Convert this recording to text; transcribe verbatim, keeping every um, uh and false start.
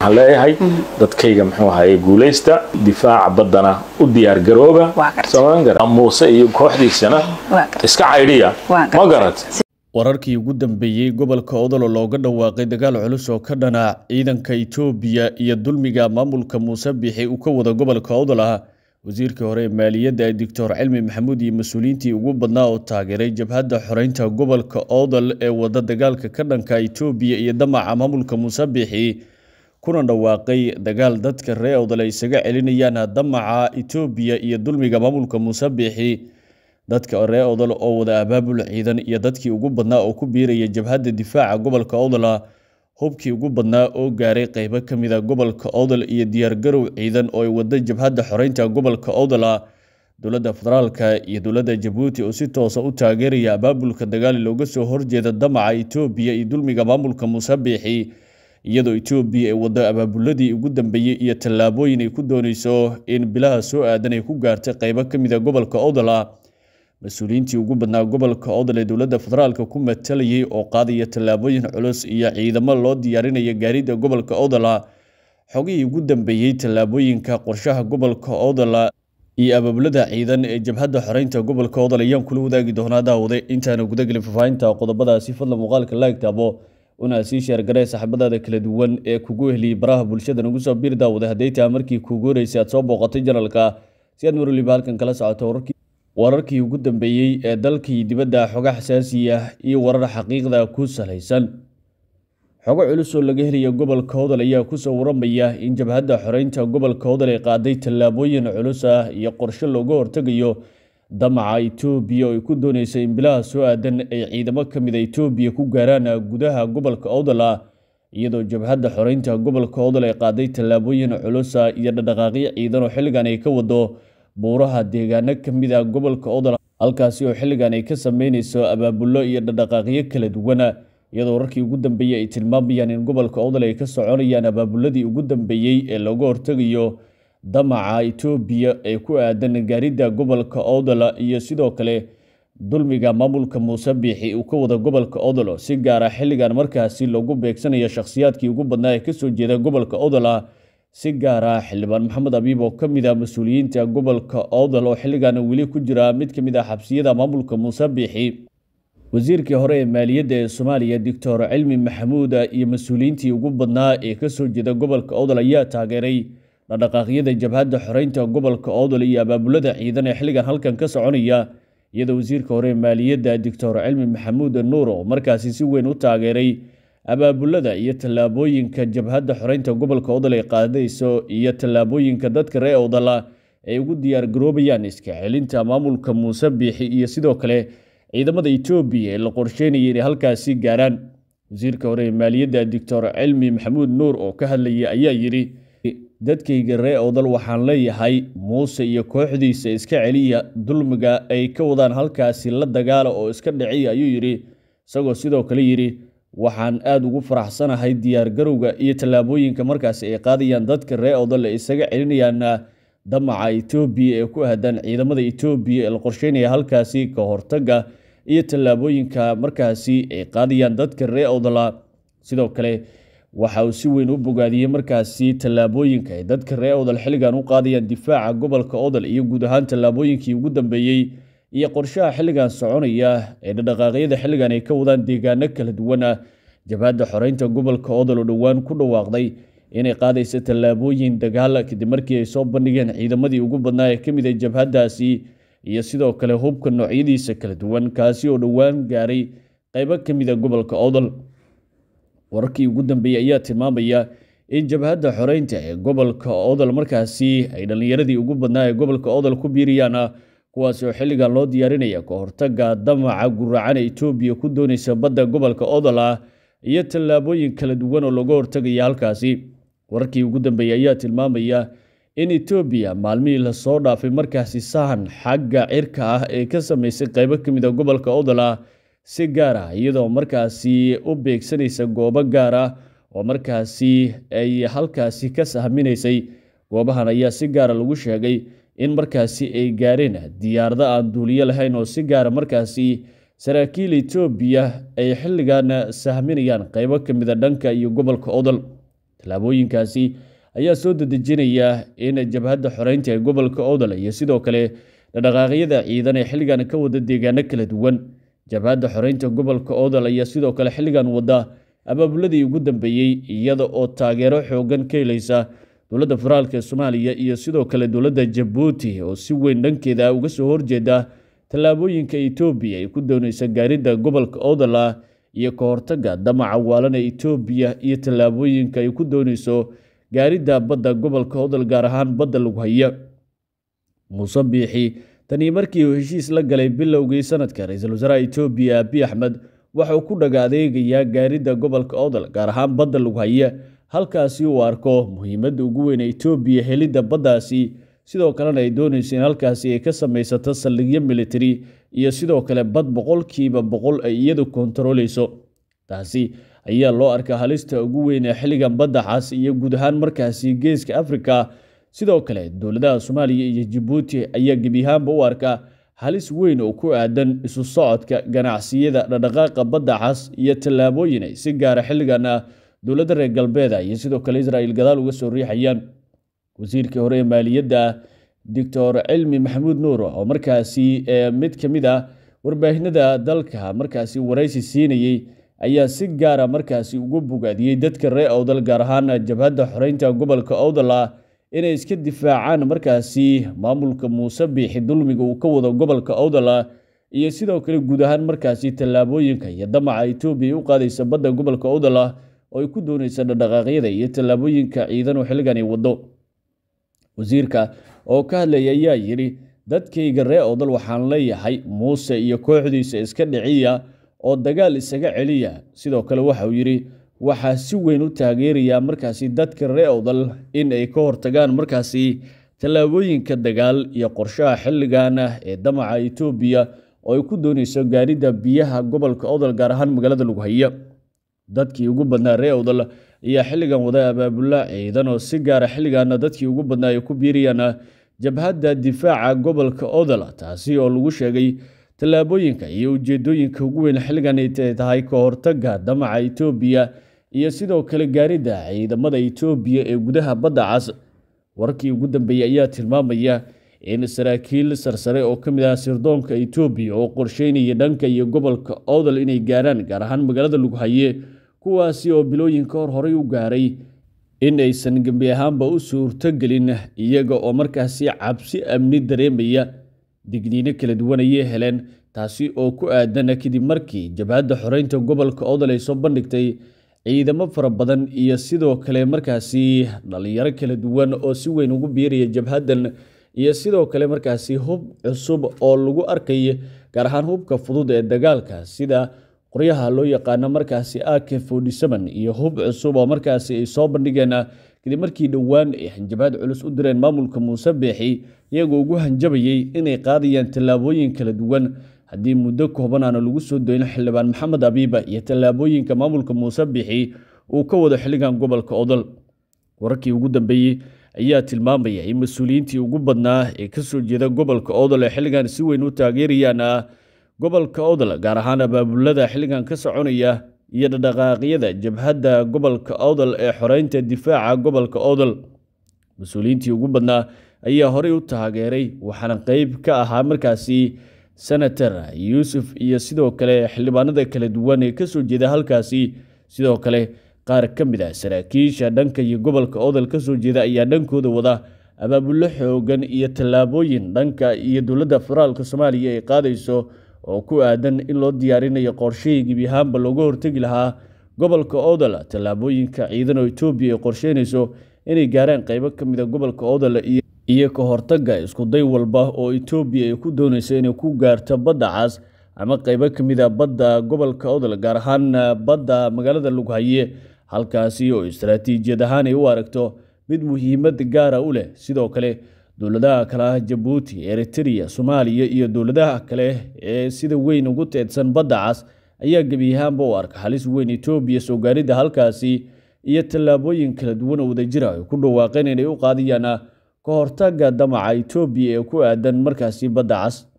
leeyahay dadkayga muxuu ahaayay guuleysta difaaca badana u diyaar garooba Soomaaliya Muuse iyo kooxdiisana iska caydhiya ma garad wararkii ugu dambeeyay gobolka Odolo looga dhawaaqay dagaal culus oo ka dhana ciidanka Itoobiya iyo dulmiga maamulka Muuse Bixi uu ka wada gobolka Odolo wasiirka hore maaliyadda Doctor Cilmi Maxamuud iyo mas'uuliyiintii ugu badnaa oo taageeray jabhadda xoreynta gobolka Odol ee wada dagaalka ka dhanka Itoobiya iyo damaca maamulka Muuse Bixi kuna dhawaaqay dagaal dadka reer Odol ay isaga celinayaan damaca Itoobiya iyo dulmiga maamulka Muuse Bixi dadka reer Odol oo wada abaabul ciidan iyo dadkii ugu badnaa oo ku biiraya jabhadda difaaca gobolka Odol hubkii ugu badnaa oo gaaray qaybo kamid ah gobolka Odol iyo diyaar garow ciidan oo ay wada jabhadda xoreynta gobolka Odol dowladda federaalka iyo dowladda Djibouti oo si toos ah u taageeraya abaabulka dagaal looga soo horjeeda damaca Itoobiya iyo dulmiga maamulka Muuse Bixi iyadoo Itoobiya ay wada abaabuladii ugu dambeeyay iyo tallaabooyin ay ku doonayso in bilaha soo aadan ay ku gaartay qaybo kamid ah gobolka Odol mas'uuliyiintii ugu badnaa gobolka Odol ee dowladda federaalka ku matalayay oo qaadaya tallaabooyin culus iyo ciidamo loo diyaarinayo gaarida gobolka Odol xogii ugu dambeeyay tallaabooyinka qorshaha gobolka Odol iyo abaabulada ciidan ee jabhadda xoreynta gobolka Odol ayaan kula wadaagi doonaa daawade intaana guda galin faafaynta qodobadaasi fadlan muuqaalka like taabo una sii share garay saxaabada kala duwan ee kugu heliyay baraha bulshada nagu soo biir daawade haday taa markii kugu horeysay aad soo booqatay janalka si aad marwaliba halkan kala socoto wararkii wararkii ugu dambeeyay ee dalkii dibadda xoga xasaasi ah iyo warar xaqiiqda ku saleysan xogo culus oo laga helayo gobolka Odol ayaa ku soo waramaya in jabhadda xoreynta gobolka Odol ay qaaday tallaabooyin culus ah iyo qorshe looga hortagayo damaca Itoobiya oo ku doonaysa in bilaha soo aadan ay ciidamo kamid ah Itoobiya ku gaaraan gudaha gobolka Odol iyadoo jabhadda xoreynta gobolka Odol ay qaaday tallaabooyin culus iyo dhaqdhaqaaqyo ciidan oo xilligan ay ka wado buuraha deegaano kamid ah gobolka Odol halkaasi oo xilligan ay ka sameynayso abaabulo iyo dhaqdhaqaaqyo kala duwan iyadoo wararkii ugu dambeeyay ay tilmaamayaan in gobolka Odol ay ka soconayaan abaabuladii ugu dambeeyay ee looga hortagayo damaca Itoobiya ee ku aadan gaarida gobolka Odol iyo sidoo kale dulmiga maamulka Muuse Bixi uu ka wada gobolka Odol si gaar ah xilligan markaasi loogu beegsanayo shakhsiyaadkii ugu badnaa ee ka soo jeeda gobolka Odol si gaar ah xildhibaan Maxamed Abiib oo kamid ah mas'uuliyiinta gobolka Odol oo xilligan weli ku jira mid kamid ah xabsiyada maamulka Muuse Bixi wasiirkii hore ee maaliyadda ee Soomaaliya Doctor Cilmi Maxamuud iyo mas'uuliyiintii ugu badnaa ee ka soo jeeda gobolka Odol ayaa taageeray dhaqdhaqaaqyada jabhadda xoreynta gobolka Odol iyo abaabulada ciidan ee xilligan halkan ka soconaya iyadoo wasiirka hore ee maaliyadda Doctor Cilmi Maxamuud Nuur oo markaasi si weyn u taageeray abaabulada iyo tallaabooyinka jabhadda xoreynta gobolka Odol ay qaadayso iyo tallaabooyinka dadka reer Odol ay ugu diyaar garoobayaan iska celinta maamulka Muuse Bixi iyo sidoo kale ciidamada Itoobiya ee la qorsheynayay in halkaasi gaaraan wasiirka hore ee maaliyadda Doctor Cilmi Maxamuud Nuur oo ka hadlayay ayaa yiri dadkayga reer Odol waxaan leeyahay Muuse iyo kooxdiisa iska celiya dulmiga ay ka wadaan halkaasi la dagaal oo iska dhacay ayuu yiri isagoo sidoo kale yiri waxaan aad ugu faraxsanahay diyaar garowga iyo tallaabooyinka markaas ay qaadayaan dadka reer Odol isaga celinayaan damaca Itoobiya ee ku aadan ciidamada Itoobiya ee la qorsheynaya halkaasi ka hortaga iyo tallaabooyinka markaasi ay qaadayaan dadka reer Odol sidoo kale waxa uu si weyn u bogaadiyay markaasi tallaabooyinka ay dadka reer Odol xilligan u qaadayaan difaaca gobolka Odol iyo guud ahaan tallaabooyinkii ugu dambeeyay iyo qorshaha xilligan soconaya ee dhaqdhaqaaqyada xilligan ay ka wadaan deegaano kala duwan jabhadda xoreynta gobolka Odol oo dhawaan ku dhawaaqday inay qaadayso tallaabooyin dagaal kadib markii ay soo bandhigeen ciidamadii ugu badnaa ee kamid ah jabhaddaasi iyo sidoo kale hubka noocyadiisa kala duwan kaasi oo dhawaan gaaray qaybo kamid ah gobolka Odol wararkii ugu dambeeyay ayaa tilmaamaya in jabhadda xoreynta ee gobolka Odol markaasi ay dhalinyaradii ugu badnaa ee gobolka Odol ku biiriyaan kuwaas oo xilligan loo diyaarinaya ka hortaga damaca guracan Itoobiya ku doonaysa badda gobolka Odol iyo tallaabooyin kala duwan oo looga hortagayo halkaasi wararkii ugu dambeeyay ayaa tilmaamaya in Itoobiya maalmihii la soo dhaafay markaasi sahan xagga cirka ah ee ka sameysay qaybo kamid ah gobolka Odol si gaar ah iyadoo markaasi u beegsanaysa goobo gaar ah oo markaasi ay halkaasi ka sahminaysay goobahan ayaa si gaar ah lagu sheegay in markaasi ay gaareen diyaarada aan duuliye lahayn oo si gaar ah markaasi saraakiil Itoobiya ay xilligan sahminayaan qaybo kamid ah dhanka iyo gobolka Odol tallaabooyinkaasi ayaa soo dedejinaya in jabhadda xoreynta ee gobolka Awdal iyo sidoo kale dhaqaaqyada ciidan ee xilligan ka wada deegaano kala duwan. jabhadda xoreynta gobolka Awdal ayaa sidoo kale xilligan wada abaabuladii ugu dambeeyay iyada oo taageero xoogan ka helaysa dowladda federaalka Soomaaliya iyo sidoo kale dowladda Djibouti oo si weyn dhankeeda uga soo horjeeda tallaabooyinka Itoobiya ay ku doonayso gaaridda gobolka Awdal iyo ka hortagga damaca waalan ee Itoobiya iyo tallaabooyinka ay ku doonayso gaaridda badda gobolka Awdal gaar ahaan badda lagu haya. Muuse Biixi tani markii uu heshiis la galay bilowgii sanadka ra'iisul wasaaraha Itoobiya Abiy Ahmed waxa uu ku dhaga adeegayaa gaaridda gobolka Awdal gaar ahaan badda lagu haya, halkaasi uu arko muhiimadda ugu weyn ee Itoobiya helidda baddaasi, sidoo kalena ay doonayso in halkaasi ay ka samaysato saldhigyo military iyo sidoo kale bad boqolkiiba boqol ay iyadu kontarooleyso. taasi ayaa loo arkaa halista ugu weyn ee xilligan badda cas iyo guud ahaan markaasi geeska Afrika. sidoo kale dowladaha Soomaaliya iyo Djibouti ayaa gebi ahaanba u arka halis weyn oo ku aadan isu socodka ganacsiyada dhaqdhaqaaqa badda cas iyo tallaabooyin ay si gaar ah xilligan dowladda reer galbeedka iyo sidoo kale Israa'iil gadaal uga soo riixayaan. wasiirkii hore ee maaliyadda Doctor Cilmi Maxamuud Nuur oo markaasi mid ka mid ah warbaahinada dalka markaasi waraysi siinayay ayaa si gaar ah markaasi ugu bogaadiyay dadka reer Awdal gaar ahaan jabhadda xoreynta gobolka Awdal inay iska difaacaan markaasi maamulka Muuse Biixi dulmiga uu ka wado gobolka Awdal iyo sidoo kale guud ahaan markaasi tallaabooyinka iyo damaca Itoobiya u qaadaysa badda gobolka Awdal oo ay ku doonayso dhaqaaqyada iyo tallaabooyinka ciidan oo xilligan ay wado. wasiirka oo ka hadlaya ayaa yiri dadkayga reer Awdal waxaan leeyahay Muuse iyo kooxdiisa iska dhiciya oo dagaal isaga celiya. sidoo kale waxa uu yiri waxa si weyn u taageeraya markaasi dadka reer Awdal in ay ka hortagaan markaasi tallaabooyinka dagaal iyo qorshaha xilligan ee damaca Itoobiya oo ay ku doonayso gaaridda biyaha gobolka Awdal gaar ahaan magaalada lagu haya. dadkii ugu badnaa reer Awdal ayaa xilligan wada abaabula ciidan oo si gaar ah xilligan dadkii ugu badnaa ay ku biiriyaan jabhadda difaaca gobolka Awdal, taasi oo lagu sheegay tallaabooyinka iyo ujeedooyinka ugu weyn xilligan ay tahay ka hortagga damaca Itoobiya iyo sidoo kale gaaridda ciidamada Itoobiya ee gudaha badda cas. warkii ugu dambeeyay ayaa tilmaamaya in saraakiil sarsare oo ka mid ah sirdoonka Itoobiya oo qorsheynaya dhanka iyo gobolka Awdal inay gaaraan gaar ahaan magaalada lagu haye, kuwaasi oo bilooyin ka hor horay u gaaray in aysan gebi ahaanba u suurtagelin iyaga oo markaasi cabsi amni dareemaya. digniino kala duwan ayay heleen taasi oo ku aadan kadib markii jabhadda xoreynta gobolka Awdal ay soo bandhigtay ciidamo fara badan iyo sidoo kale markaasi dhalinyaro kala duwan oo si weyn ugu biiraya jabhaddan iyo sidoo kale markaasi hub cusub oo lagu arkay gaar ahaan hubka fudud ee dagaalka sida qoryaha loo yaqaan markaasi A K forty-seven iyo hub cusub oo markaasi ay soo bandhigeen kadib markii dhawaan ay hanjabaad culus u direen maamulka Muuse Biixi iyagoo ugu hanjabayay inay qaadayaan tallaabooyin kala duwan haddii muddo kooban aan lagu soo doonin xildhibaan Maxamed Abiiba iyo tallaabooyinka maamulka Muuse Biixi uu ka wado xilligan gobolka Awdal. wararkii ugu dambeeyay ayaa tilmaamaya in mas'uuliyiintii ugu badnaa ee ka soo jeeda gobolka Awdal ee xilligan si weyn u taageerayaan gobolka Awdal gaar ahaan abaabulada xilligan ka soconaya iyo dhaqaaqyada jabhadda gobolka Awdal ee xoreynta difaaca gobolka Awdal. mas'uuliyiintii ugu badnaa ayaa horay u taageeray waxaana qayb ka ahaa markaasi senator Yuusuf iyo sidoo kale xildhibaanada kala duwan ee ka soo jeeda halkaasi. sidoo kale qaar ka mid ah saraakiisha dhanka iyo gobolka Awdal ka soo jeeda ayaa dhankooda wada abaabulo xoogan iyo tallaabooyin dhanka iyo dowladda federaalka Soomaaliya ay qaadayso oo ku aadan in loo diyaarinayo qorshihii gebi ahaanba looga hortagi lahaa gobolka Awdal. tallaabooyinka ciidan oo Itoobiya ay qorsheynayso inay gaaraan qaybo ka mid ah gobolka Awdal iyo ka hortagga isku day walba oo Itoobiya ay ku doonayso inay ku gaarto badda cas ama qaybo ka mid ah badda gobolka Awdal gaar ahaan badda magaalada lagu haye, halkaasi oo istaraatiijiyad ahaan ay u aragto mid muhiimad gaar ah u leh. sidoo kale dowladaha kale ah Djibouti, Eritrea, Soomaaliya iyo dowladaha kale ee sida weyn ugu teedsan badda cas ayaa gebi ahaanba u arka halis weyn Itoobiya soo gaaridda halkaasi iyo tallaabooyin kala duwan oo wadajir ah ay ku dhawaaqeen inay u qaadayaan ka hortagga damaca Itoobiya ee ku aadan markaasi badda cas.